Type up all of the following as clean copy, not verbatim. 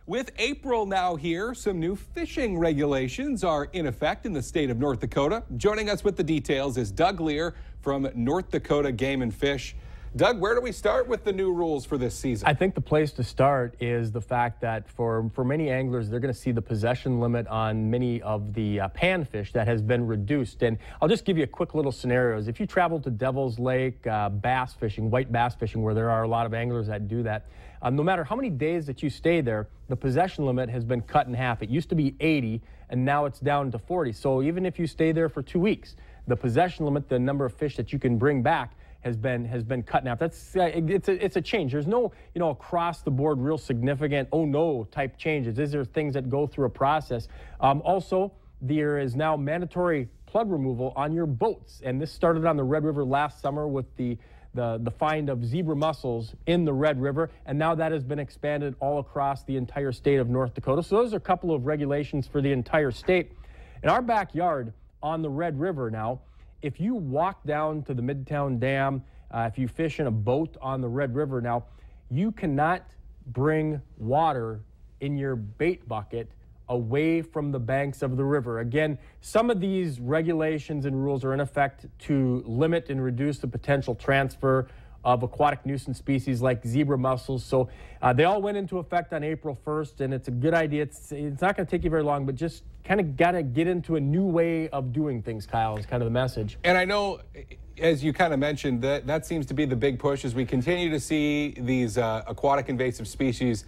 With April now here, some new fishing regulations are in effect in the state of North Dakota. Joining us with the details is Doug Lear from North Dakota Game and Fish. Doug, where do we start with the new rules for this season? I think the place to start is the fact that for many anglers, they're going to see the possession limit on many of the panfish that has been reduced. And I'll just give you a quick little scenarios. If you travel to Devil's Lake bass fishing, white bass fishing, where there are a lot of anglers that do that, no matter how many days that you stay there, the possession limit has been cut in half. It used to be 80, and now it's down to 40. So even if you stay there for 2 weeks, the possession limit, the number of fish that you can bring back, has been cut in half. That's it's a change. There's no across the board real significant oh no type changes. These are things that go through a process. Also, there is now mandatory plug removal on your boats, and this started on the Red River last summer with the find of zebra mussels in the Red River, and now that has been expanded all across the entire state of North Dakota. So those are a couple of regulations for the entire state. In our backyard on the Red River now, if you walk down to the Midtown Dam, if you fish in a boat on the Red River now, you cannot bring water in your bait bucket away from the banks of the river. Again, some of these regulations and rules are in effect to limit and reduce the potential transfer of aquatic nuisance species like zebra mussels. So they all went into effect on April 1st, and it's a good idea. It's not going to take you very long, but just kind of got to get into a new way of doing things, Kyle, is kind of the message. And I know, as you kind of mentioned, that seems to be the big push as we continue to see these aquatic invasive species,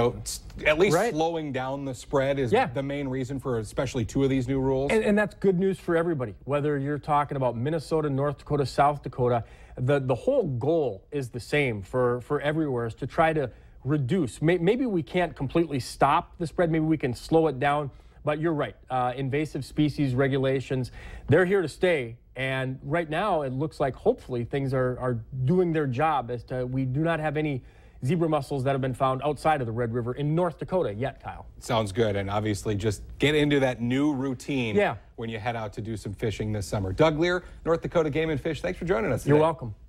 at least slowing down the spread is the main reason for especially two of these new rules. And that's good news for everybody, whether you're talking about Minnesota, North Dakota, South Dakota. The whole goal is the same for everywhere, is to try to reduce. Maybe we can't completely stop the spread. Maybe we can slow it down. But you're right. Invasive species regulations, they're here to stay. And right now, it looks like hopefully things are doing their job as to we do not have any zebra mussels that have been found outside of the Red River in North Dakota yet, Kyle. Sounds good. And obviously just get into that new routine when you head out to do some fishing this summer. Doug Lear, North Dakota Game and Fish, thanks for joining us today. You're welcome.